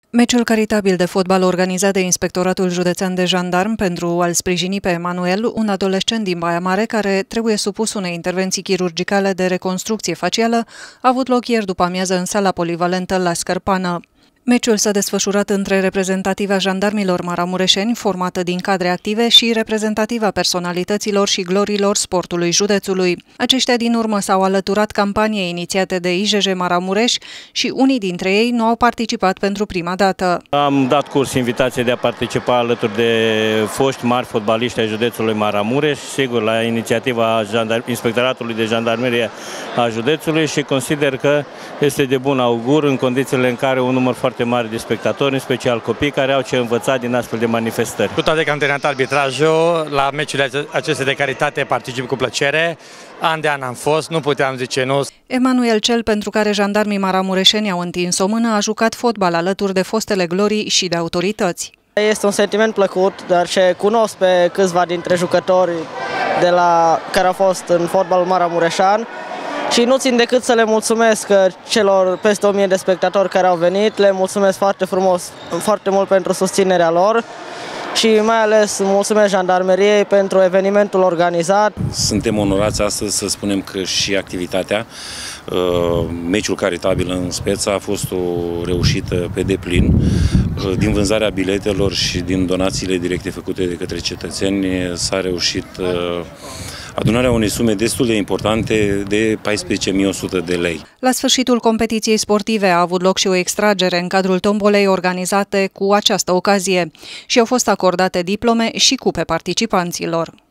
Meciul caritabil de fotbal organizat de Inspectoratul Județean de Jandarmi pentru a-l sprijini pe Emanuel, un adolescent din Baia Mare care trebuie supus unei intervenții chirurgicale de reconstrucție facială, a avut loc ieri după amiază în sala polivalentă la Scărpană. Meciul s-a desfășurat între reprezentativa jandarmilor maramureșeni, formată din cadre active, și reprezentativa personalităților și glorilor sportului județului. Aceștia din urmă s-au alăturat campaniei inițiate de IJJ Maramureș și unii dintre ei nu au participat pentru prima dată. Am dat curs invitației de a participa alături de foști mari fotbaliști ai județului Maramureș, sigur la inițiativa Inspectoratului de Jandarmerie a județului, și consider că este de bun augur în condițiile în care un număr foarte mare de spectatori, în special copii, care au ce învăța din astfel de manifestări. Cu toate că am terminat arbitrajul, la meciurile acestea de caritate particip cu plăcere. An de an am fost, nu puteam zice nu. Emanuel, cel pentru care jandarmii maramureșeni au întins o mână, a jucat fotbal alături de fostele glorii și de autorități. Este un sentiment plăcut, dar ce cunosc pe câțiva dintre jucători care au fost în fotbalul maramureșan. Și nu țin decât să le mulțumesc celor peste 1000 de spectatori care au venit, le mulțumesc foarte mult pentru susținerea lor și mai ales mulțumesc Jandarmeriei pentru evenimentul organizat. Suntem onorați astăzi să spunem că și activitatea, meciul caritabil în speță, a fost o reușită pe deplin. Din vânzarea biletelor și din donațiile directe făcute de către cetățeni s-a reușit adunarea unei sume destul de importante de 14.100 de lei. La sfârșitul competiției sportive a avut loc și o extragere în cadrul tombolei organizate cu această ocazie și au fost acordate diplome și cupe participanților.